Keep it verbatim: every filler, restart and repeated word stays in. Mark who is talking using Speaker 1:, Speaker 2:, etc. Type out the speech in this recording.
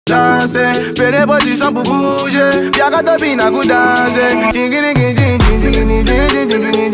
Speaker 1: danser. Pene position pour bouger. Y'a qu'à te bien à coup danser. Jingini, jingini, jingini, jingini, jingini.